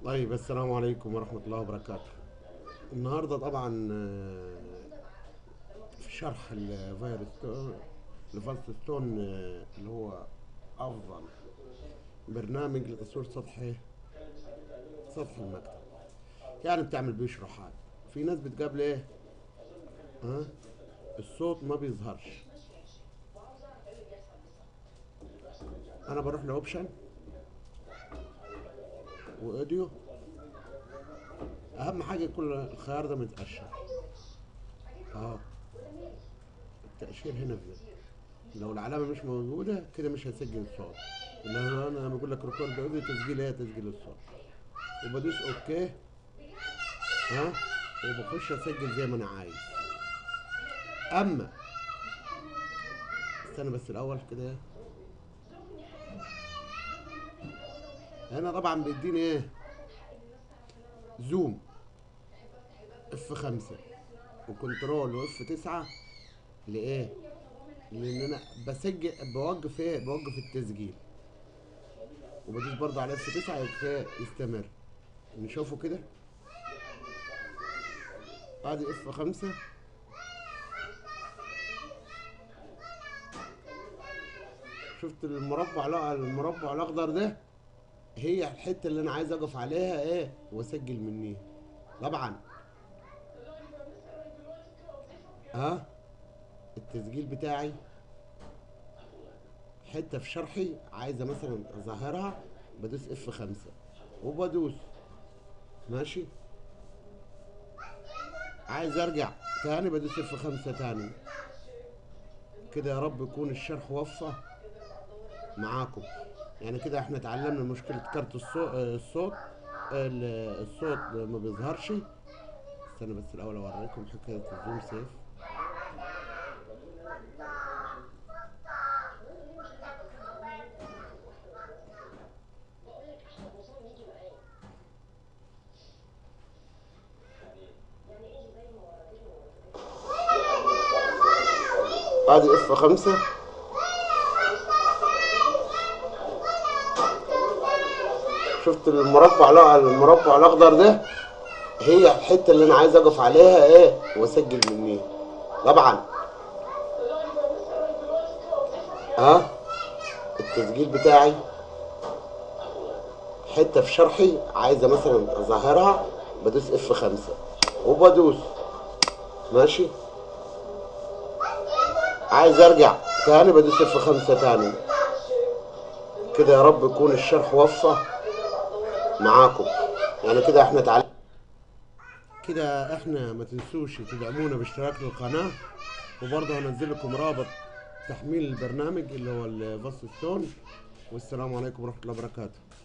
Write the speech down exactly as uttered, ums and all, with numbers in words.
طيب، السلام عليكم ورحمة الله وبركاته. النهاردة طبعا آه، في شرح الفيروس الفالستون آه، اللي هو أفضل برنامج لتصوير سطح سطح المكتب. يعني بتعمل بيه شروحات. في ناس بتقابل ايه؟ ها؟ الصوت ما بيظهرش. انا بروح لاوبشن واوديو. اهم حاجة يكون الخيار ده متقشر اهو. التأشير هنا في ده. لو العلامة مش موجودة كده مش هسجل الصوت. لأن أنا بقول لك ريكورد أوديو، تسجيل إيه؟ تسجيل الصوت. وبدوس أوكي. ها. وبخش أسجل زي ما أنا عايز. أما استنى بس الأول كده. هنا طبعا بيديني إيه؟ زوم اف خمسة وكنترول واف تسعة. لإيه؟ لأن أنا بسجل بوقف إيه؟ بوقف التسجيل. وبدوس برضه على اف تسعة يستمر. نشوفه كده. ادي اف خمسة. شفت المربع؟ لا، المربع الاخضر ده هي الحته اللي انا عايز اقف عليها ايه واسجل منيها. طبعا ها. التسجيل بتاعي حته في شرحي عايزه مثلا اظهرها، بدوس اف خمسة وبدوس ماشي. عايز ارجع تاني بدوس اف خمسة تاني. كده يا رب يكون الشرح وفى معاكم. يعني كده احنا اتعلمنا مشكله كارت الصوت الصوت الصوت ما بيظهرش. استنى بس الاول اوريكم حكايه الزوم سيف. ادي اف خمسة. شفت المربع؟ لا، المربع الاخضر ده هي الحته اللي انا عايز اقف عليها ايه واسجل منيها. طبعا ها. التسجيل بتاعي حته في شرحي عايزه مثلا اظهرها، بدوس اف خمسة وبدوس ماشي. عايز ارجع تاني بدوس اف خمسة تاني. كده يا رب يكون الشرح وفى معاكم. يعني كده احنا اتعلمنا. كده احنا ما تنسوش تدعمونا باشتراك للقناه. وبرضه هنزل لكم رابط تحميل البرنامج اللي هو الفاست ستون. والسلام عليكم ورحمه الله وبركاته.